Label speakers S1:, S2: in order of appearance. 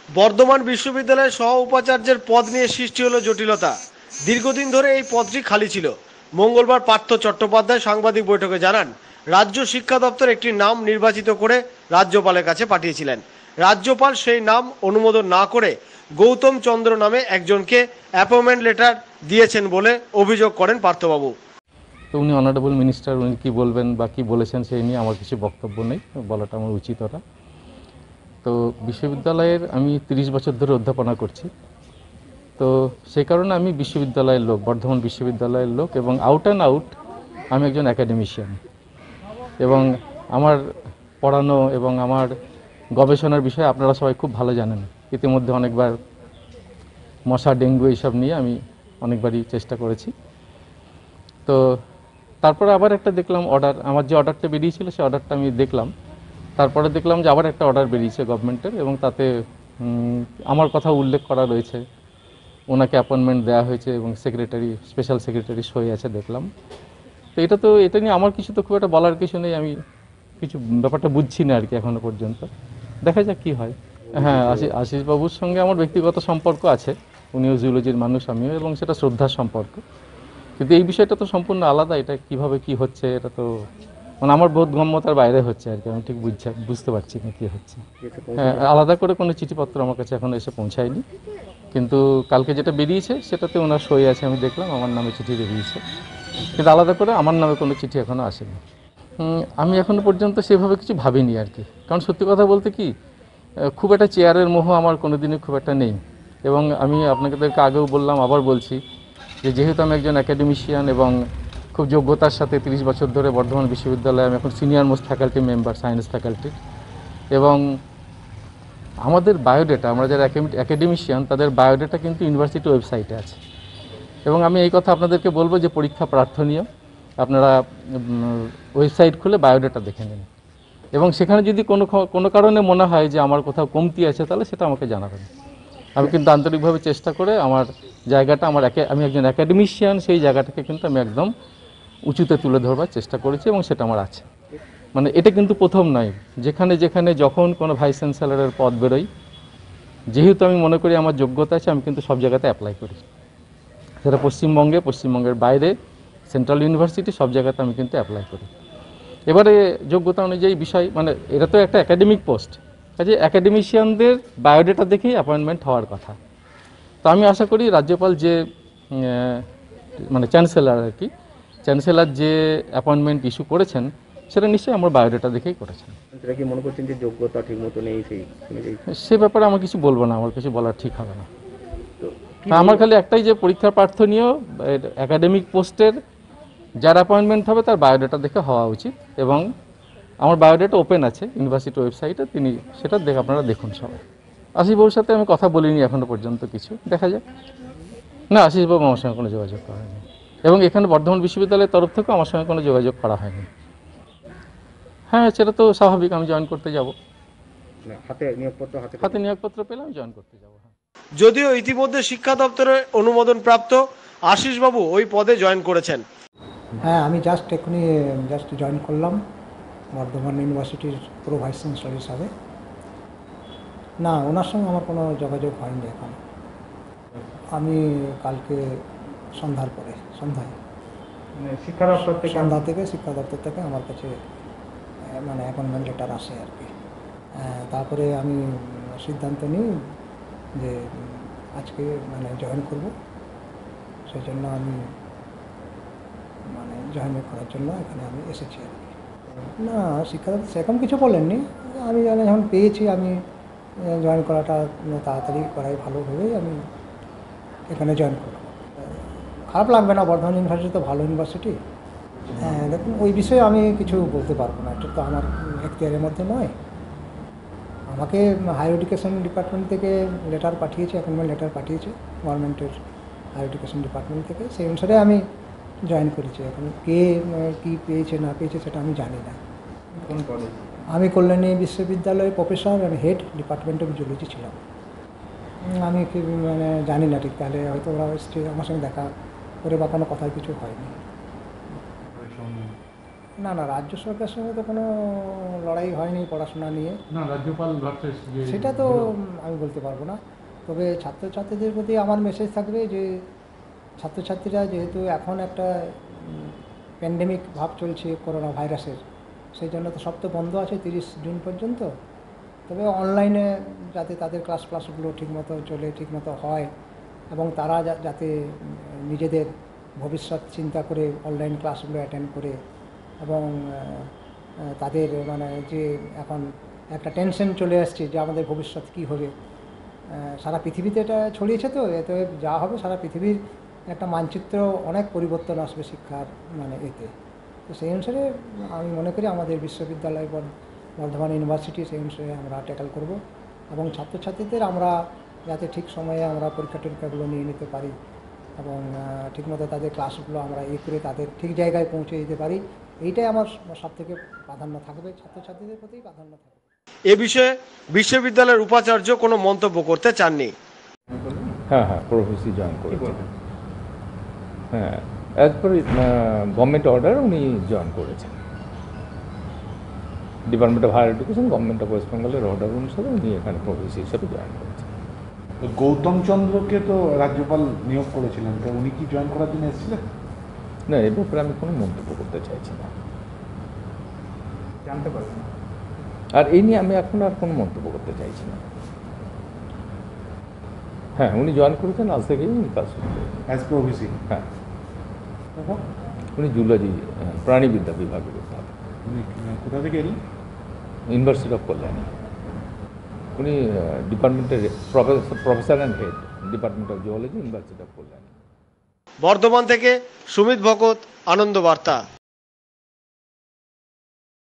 S1: বর্ধমান বিশ্ববিদ্যালয়ের সহ উপাচার্যের পদ নিয়ে সৃষ্টি হলো জটিলতা। দীর্ঘদিন ধরে এই পদটি খালি ছিল। মঙ্গলবার পার্থ চট্টোপাধ্যায় সাংবাদিক বৈঠকে জানান, রাজ্য শিক্ষা দপ্তর একটি নাম নির্বাচিত করে রাজ্যপালের কাছে পাঠিয়েছিলেন। রাজ্যপাল সেই নাম অনুমোদন না করে গৌতম চন্দ্র নামে একজনকে অ্যাপয়েন্টমেন্ট লেটার দিয়েছেন বলে অভিযোগ করেন পার্থবাবু।
S2: তো উনি অনারেবল মিনিস্টার, উনি কী বলবেন বা কী বলেছেন সেই নিয়ে আমার কিছু বক্তব্য নেই, বলাটা আমার উচিত ওটা। তো বিশ্ববিদ্যালয়ের আমি 30 বছর ধরে অধ্যাপনা করছি। তো সেই কারণে আমি বিশ্ববিদ্যালয়ের লোক, বর্ধমান বিশ্ববিদ্যালয়ের লোক, এবং আউট অ্যান্ড আউট আমি একজন অ্যাকাডেমিশিয়ান। এবং আমার পড়ানো এবং আমার গবেষণার বিষয়ে আপনারা সবাই খুব ভালো জানেন। ইতিমধ্যে অনেকবার মশা, ডেঙ্গু এইসব নিয়ে আমি অনেকবারই চেষ্টা করেছি। তো তারপরে আবার একটা দেখলাম অর্ডার, আমার যে অর্ডারটা বেরিয়েছিল সেই অর্ডারটা আমি দেখলাম। তারপরে দেখলাম যে আবার একটা অর্ডার বেরিয়েছে গভর্নমেন্টের, এবং তাতে আমার কথা উল্লেখ করা রয়েছে, ওনাকে অ্যাপয়েন্টমেন্ট দেওয়া হয়েছে এবং সেক্রেটারি, স্পেশাল সেক্রেটারি সই আছে দেখলাম। তো এটা নিয়ে আমার কিছু তো খুব একটা বলার কিছু নেই, আমি কিছু ব্যাপারটা বুঝছি না আর কি এখনও পর্যন্ত। দেখা যাক কী হয়। হ্যাঁ, আশিসবাবুর সঙ্গে আমার ব্যক্তিগত সম্পর্ক আছে, উনিও জুলজির মানুষ, আমিও, এবং সেটা শ্রদ্ধার সম্পর্ক। কিন্তু এই বিষয়টা তো সম্পূর্ণ আলাদা। এটা কিভাবে কি হচ্ছে, এটা তো মানে আমার বোধগম্যতার বাইরে হচ্ছে আর কি। আমি ঠিক বুঝতে পারছি না কী হচ্ছে। হ্যাঁ, আলাদা করে কোনো চিঠিপত্র আমার কাছে এখনও এসে পৌঁছায়নি, কিন্তু কালকে যেটা বেরিয়েছে সেটাতে ওনার সই আছে, আমি দেখলাম আমার নামে চিঠি বেরিয়েছে, কিন্তু আলাদা করে আমার নামে কোনো চিঠি এখনও আসেনি। আমি এখনও পর্যন্ত সেভাবে কিছু ভাবিনি আর কি। কারণ সত্যি কথা বলতে কি, খুব একটা চেয়ারের মোহ আমার কোনো দিনই খুব একটা নেই। এবং আমি আপনাদেরকে আগেও বললাম, আবার বলছি, যে যেহেতু আমি একজন অ্যাকাডেমিশিয়ান এবং খুব যোগ্যতার সাথে 30 বছর ধরে বর্ধমান বিশ্ববিদ্যালয়ে আমি এখন senior most faculty member, science faculty. এবং আমাদের বায়োডেটা, আমরা যারা অ্যাকাডেমিশিয়ান তাদের বায়োডেটা কিন্তু ইউনিভার্সিটি ওয়েবসাইটে আছে। এবং আমি এই কথা আপনাদেরকে বলবো যে পরীক্ষা প্রার্থনীয়, আপনারা ওয়েবসাইট খুলে বায়োডেটা দেখে নিন, এবং সেখানে যদি কোনো কারণে মনে হয় যে আমার কোথাও কমতি আছে তাহলে সেটা আমাকে জানাবেন। আমি কিন্তু আন্তরিকভাবে চেষ্টা করে আমার জায়গাটা, আমি একজন অ্যাকাডেমিশিয়ান, সেই জায়গাটাকে কিন্তু আমি একদম উঁচুতে তুলে ধরবার চেষ্টা করেছি, এবং সেটা আমার আছে। মানে এটা কিন্তু প্রথম নয়, যেখানে যেখানে যখন কোনো ভাইস চ্যান্সেলরের পদ বেরোয়, যেহেতু আমি মনে করি আমার যোগ্যতা আছে, আমি কিন্তু সব জায়গাতে অ্যাপ্লাই করি। সেটা পশ্চিমবঙ্গের বাইরে, সেন্ট্রাল ইউনিভার্সিটি, সব জায়গাতে আমি কিন্তু অ্যাপ্লাই করি। এবারে যোগ্যতা অনুযায়ী বিষয়, মানে এটা তো একটা একাডেমিক পোস্ট, কাজে অ্যাকাডেমিশিয়ানদের বায়োডেটা দেখেই অ্যাপয়েন্টমেন্ট হওয়ার কথা। তো আমি আশা করি রাজ্যপাল যে মানে চ্যান্সেলর আর কি, চ্যান্সেলর যে অ্যাপয়েন্টমেন্ট ইস্যু করেছেন সেটা নিশ্চয়ই আমার বায়োডেটা দেখেই করেছেন।
S3: সেটা কি মনে করছেন যে যোগ্যতা ঠিক মতো নেই
S2: সে ব্যাপারে আমার কিছু বলবো না, আমার কিছু বলার ঠিক হবে না।
S3: তো
S2: আমার খালি একটাই, যে পরীক্ষার প্রার্থনীয় একাডেমিক পোস্টের যার অ্যাপয়েন্টমেন্ট হবে তার বায়োডাটা দেখে হওয়া উচিত, এবং আমার বায়োডাটা ওপেন আছে ইউনিভার্সিটি ওয়েবসাইটে, তিনি সেটা দেখে আপনারা দেখুন সবাই। আশিসবাবুর সাথে আমি কথা বলিনি এখনও পর্যন্ত, কিছু দেখা যাক। না, আশিসবাবু আমার সঙ্গে কোনো যোগাযোগ করা হয়নি, এবং এখানে বর্ধমান বিশ্ববিদ্যালয়ের তরফ থেকেও আমার সঙ্গে কোনো যোগাযোগ করা হয়নি। হ্যাঁ, সেটা তো স্বাভাবিক, আমি জয়েন করতে যাব, হাতে নিয়োগপত্র পেলে আমি জয়েন করতে যাব। হ্যাঁ,
S1: যদিও ইতিমধ্যে শিক্ষা দপ্তরের অনুমোদন প্রাপ্ত আশিসবাবু ওই পদে জয়েন করেছেন।
S4: হ্যাঁ, আমি এক্ষুনি জয়েন করলাম বর্ধমান ইউনিভার্সিটির প্রো ভাইস চ্যান্সেলর হিসাবে। না, ওনার সঙ্গে আমার কোনো যোগাযোগ হয়নি এখন। আমি কালকে সন্ধ্যায়
S3: শিক্ষা দপ্তর থেকে
S4: শিক্ষা দপ্তর থেকে আমার কাছে মানে অ্যাপয়েন্টমেন্ট লেটার আসে আর কি। তারপরে আমি সিদ্ধান্ত নিই যে আজকে মানে জয়েন করব, সেই জন্য আমি মানে জয়েন করার জন্য এখানে আমি এসেছি আর কি। না, শিক্ষা দপ্তর সেরকম কিছু বলেননি। আমি যখন পেয়েছি, আমি জয়েন করাটা তাড়াতাড়ি করাই ভালো ভেবেই আমি এখানে জয়েন করলাম। খারাপ লাগবে না, বর্ধমান ইউনিভার্সিটি তো ভালো ইউনিভার্সিটি। হ্যাঁ, দেখুন, ওই বিষয়ে আমি কিছু বলতে পারবো না, এটা তো আমার এখতিয়ারের মধ্যে নয়। আমাকে হায়ার এডুকেশন ডিপার্টমেন্ট থেকে লেটার পাঠিয়েছে, অ্যাপয়েন্টমেন্ট লেটার পাঠিয়েছে গভর্নমেন্টের হায়ার এডুকেশন ডিপার্টমেন্ট থেকে, সেই অনুসারে আমি জয়েন করেছি। এখন কে কী পেয়েছে না পেয়েছে সেটা আমি জানি না।
S3: কোন কলেজ?
S4: আমি কল্যাণী বিশ্ববিদ্যালয়ের professor and head department of zoology ছিলাম। আমি কি মানে জানি না ঠিক, তাহলে হয়তো ওরা আমার সঙ্গে দেখা করে বা কোনো কথার কিছু হয়নি। না না, রাজ্য সরকারের সঙ্গে তো কোনো লড়াই হয়নি পড়াশোনা নিয়ে,
S5: না রাজ্যপাল ভার্সেস
S4: সেটা তো আমি বলতে পারবো না। তবে ছাত্রছাত্রীদের প্রতি আমার মেসেজ থাকবে যে ছাত্রছাত্রীরা যেহেতু এখন একটা প্যান্ডেমিক ভাব চলছে করোনা ভাইরাসের, সেই জন্য তো সব তো বন্ধ আছে 30 জুন পর্যন্ত। তবে অনলাইনে যাতে তাদের ক্লাসগুলো ঠিকমতো চলে, ঠিকমতো হয়, এবং তারা যাতে নিজেদের ভবিষ্যৎ চিন্তা করে অনলাইন ক্লাসগুলো অ্যাটেন্ড করে, এবং তাদের মানে যে এখন একটা টেনশন চলে আসছে যে আমাদের ভবিষ্যৎ কী হবে, সারা পৃথিবীতে এটা ছড়িয়েছে, তো এতে যা হবে সারা পৃথিবীর একটা মানচিত্র, অনেক পরিবর্তন আসবে শিক্ষার মানে এতে। তো সেই অনুসারে আমি মনে করি আমাদের বিশ্ববিদ্যালয় বর্ধমান ইউনিভার্সিটি সেই অনুসারে আমরা ট্যাকল করব, এবং ছাত্রছাত্রীদের আমরা যাতে ঠিক সময়ে আমরা পরীক্ষা টরীক্ষাগুলো নিয়ে নিতে পারি, এবং ঠিকমতো তাদের ক্লাসগুলো আমরা করে তাদের ঠিক জায়গায় পৌঁছে দিতে পারি, এইটাই আমার সবথেকে প্রাধান্য থাকবে, ছাত্রছাত্রীদের প্রতি প্রাধান্য থাকবে।
S1: এ বিষয়ে বিশ্ববিদ্যালয়ের উপাচার্য কোনো মন্তব্য করতে চাননি।
S6: হ্যাঁ হ্যাঁ, প্রফেসি জয়েন করেছেন। হ্যাঁ, অ্যাজ পার গভর্নমেন্ট অর্ডার উনি জয়েন করেছেন। Department of higher education, government of west বেঙ্গলের অর্ডার অনুসারে উনি এখানে প্রফেসি হিসেবে জয়েন করেছেন।
S5: গৌতম চন্দ্রকে তো রাজ্যপাল নিয়োগ করেছিলেন, তো উনি কি জয়েন করার জন্য এসেছিলেন?
S6: না, এ ব্যাপারে আমি কোনো মন্তব্য করতে চাইছি না,
S3: জানতে পারবেন না।
S6: আর এই নিয়ে আমি এখন আর কোনো মন্তব্য করতে চাইছি না। হ্যাঁ, উনি জয়েন করেছেন, আজ থেকেই উনি কাজ শুরু করেছেন।
S5: অ্যাজ প্রভিসি।
S6: হ্যাঁ, উনি জুলজি প্রাণীবিদ্যা বিভাগের অধ্যাপক,
S5: উনি কোথা থেকে এলেন?
S6: University of Kalyani. উনি ডিপার্টমেন্টের professor and head, department of geology, university of Kalyani.
S1: Bardhaman থেকে সুমিত ভকত, আনন্দ বার্তা।